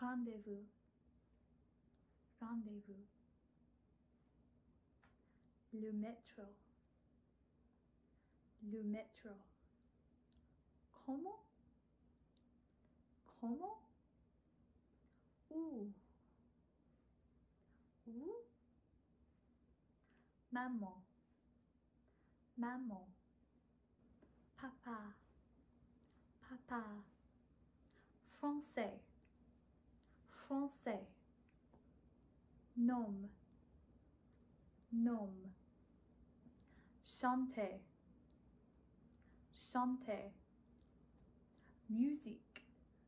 rendez-vous, rendez-vous. Le métro, le métro. Comment? Comment? Où? Où? Maman, maman. Papa, papa. Français, français. Nom, nom. Chanter, chanter. Musique,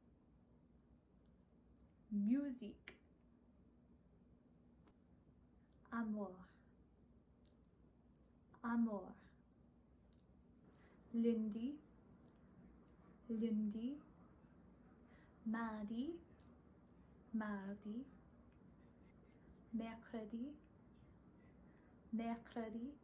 musique. Amour, amour. Lundi, lundi. Mardi, mardi. Mercredi, mercredi.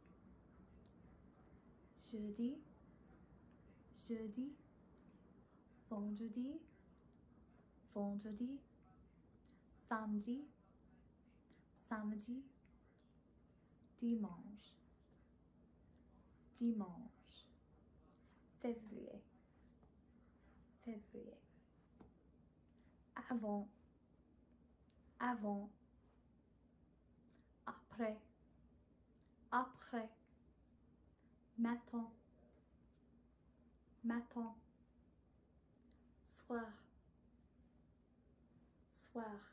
Jeudi, jeudi. Vendredi, vendredi. Samedi, samedi. Dimanche, dimanche. Février, février. Avant, avant. Après, après. Matin, matin. Soir, soir.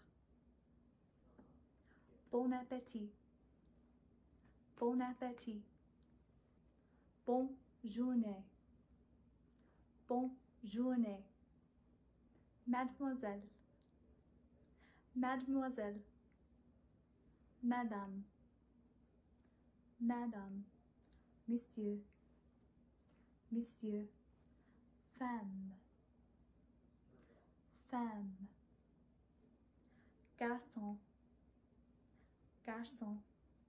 Bon appétit, bon appétit. Bonne journée, bonne journée. Mademoiselle, mademoiselle. Madame, madame. Monsieur, monsieur. Femme, femme. Garçon, garçon.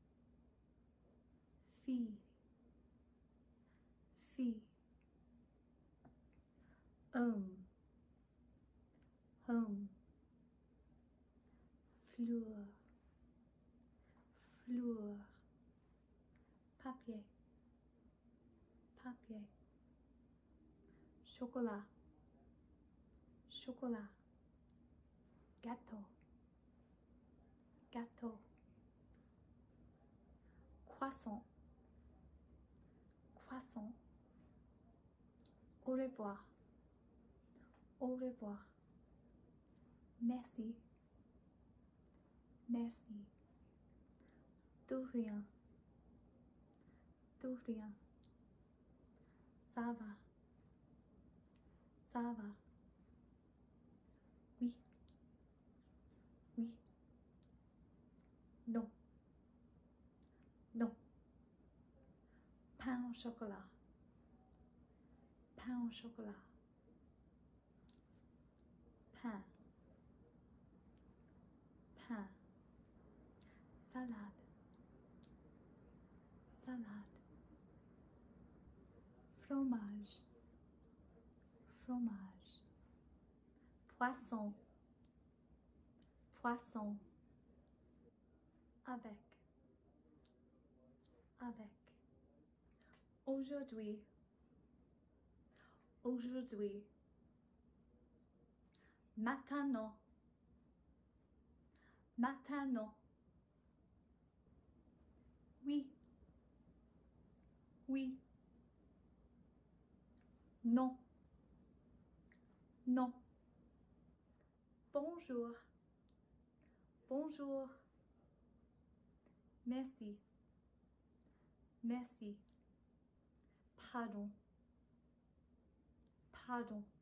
Fille, fille. Homme, homme. Fleur, fleur. Papier, papier. Chocolat, chocolat. Gâteau, gâteau. Croissant, croissant. Au revoir, au revoir. Merci, merci. De rien, de rien. Ça va, ça va. Oui, oui. Non, non. Pain au chocolat, pain au chocolat. Pain, pain. Salade, salade. Fromage, fromage. Poisson, poisson. Avec, avec. Aujourd'hui, aujourd'hui. Maintenant, maintenant. Oui, oui. Non, non. Bonjour, bonjour. Merci, merci. Pardon, pardon.